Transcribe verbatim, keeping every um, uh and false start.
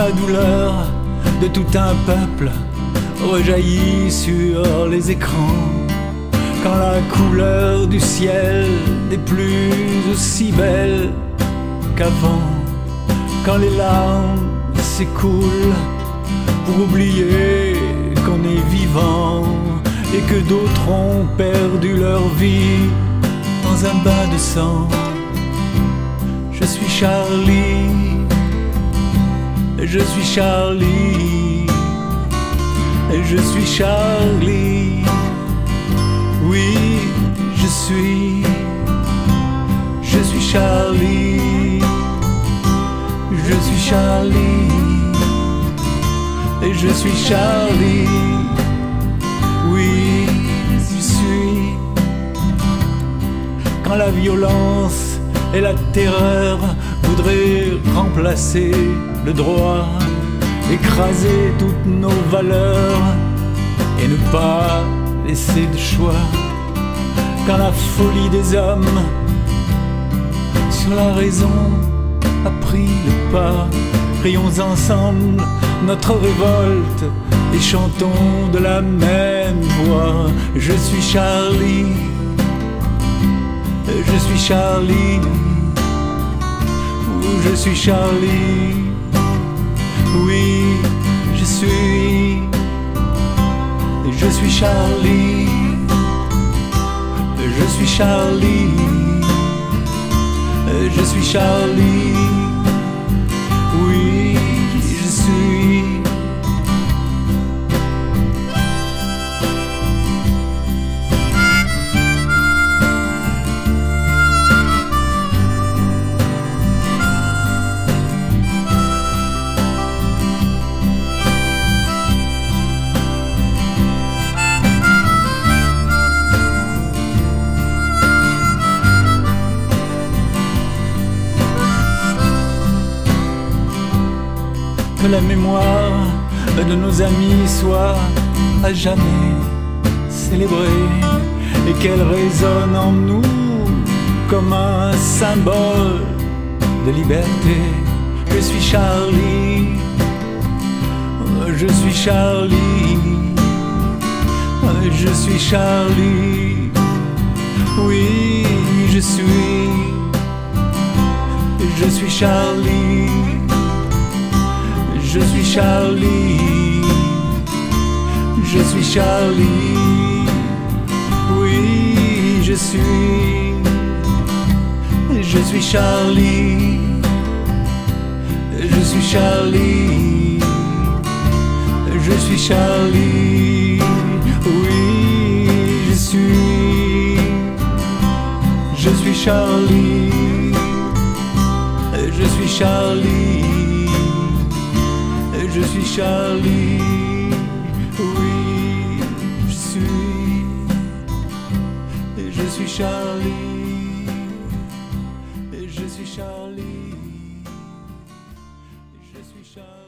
la douleur de tout un peuple rejaillit sur les écrans, quand la couleur du ciel n'est plus aussi belle qu'avant, quand les larmes s'écoulent pour oublier qu'on est vivant et que d'autres ont perdu leur vie dans un bain de sang. Je suis Charlie, je suis Charlie, je suis Charlie, oui, je suis, je suis Charlie, je suis Charlie, et je suis Charlie, oui, je suis. Quand la violence et la terreur voudraient remplacer le droit, écraser toutes nos valeurs et ne pas laisser de choix, quand la folie des hommes sur la raison a pris le pas, prions ensemble notre révolte et chantons de la même voix. Je suis Charlie, je suis Charlie, je suis Charlie, oui, je suis, je suis Charlie, je suis Charlie, je suis Charlie, oui, je suis. Que la mémoire de nos amis soit à jamais célébrée et qu'elle résonne en nous comme un symbole de liberté. Je suis Charlie, je suis Charlie, je suis Charlie, oui, je suis, je suis Charlie. Je suis Charlie, je suis Charlie, oui, je suis, je suis Charlie, je suis Charlie, je suis Charlie, oui, je suis, je suis Charlie, je suis Charlie. Je suis Charlie, oui, je suis, je suis Charlie, je suis Charlie, je suis Charlie.